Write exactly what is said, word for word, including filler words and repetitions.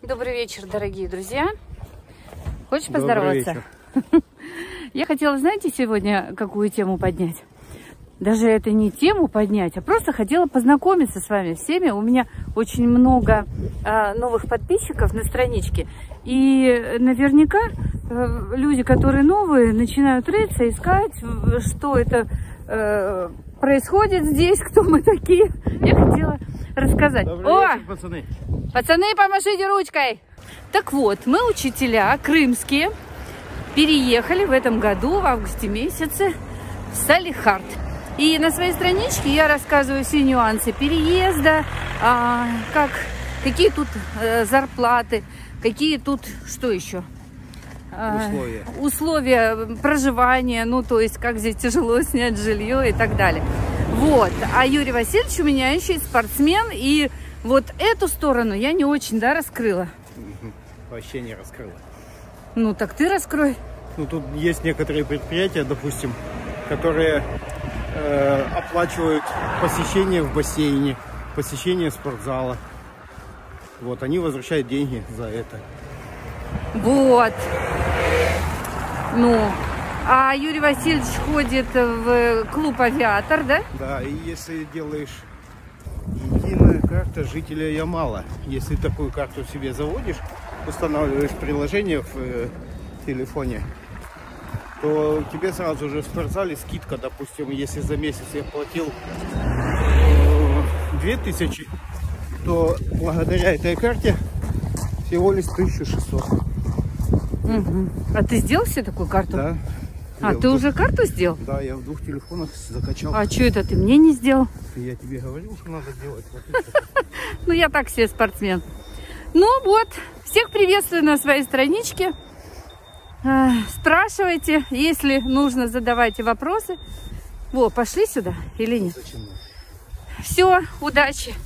Добрый вечер, дорогие друзья. Хочешь поздороваться? Я хотела, знаете, сегодня какую тему поднять? Даже это не тему поднять, а просто хотела познакомиться с вами всеми. У меня очень много а, новых подписчиков на страничке. И наверняка а, люди, которые новые, начинают рыться, искать, что это а, происходит здесь, кто мы такие. Я хотела рассказать. Добрый О! вечер, пацаны. Пацаны, помашите ручкой. Так вот, мы, учителя крымские, переехали в этом году, в августе месяце, в Салехард. И на своей страничке я рассказываю все нюансы переезда, а, как, какие тут а, зарплаты, какие тут, что еще? А, условия. Условия проживания, ну, то есть, как здесь тяжело снять жилье и так далее. Вот. А Юрий Васильевич у меня еще и спортсмен, и вот эту сторону я не очень, да, раскрыла. Вообще не раскрыла. Ну, так ты раскрой. Ну, тут есть некоторые предприятия, допустим, которые э, оплачивают посещение в бассейне, посещение спортзала. Вот, они возвращают деньги за это. Вот. Ну, а Юрий Васильевич ходит в клуб «Авиатор», да? Да, и если делаешь единая карта жителя Ямала, если такую карту себе заводишь, устанавливаешь приложение в э, телефоне, то тебе сразу же в спортзале скидка, допустим, если за месяц я платил э, две тысячи, то благодаря этой карте всего лишь тысяча шестьсот. Угу. А ты сделал себе такую карту? Да. А, я ты в уже двух... карту сделал? Да, я в двух телефонах закачал. А что это ты мне не сделал? Я тебе говорил, что надо делать. Ну, я так себе спортсмен. Ну вот, всех приветствую на своей страничке. Спрашивайте, если нужно, задавайте вопросы. Во, пошли сюда или нет? Зачем? Все, удачи!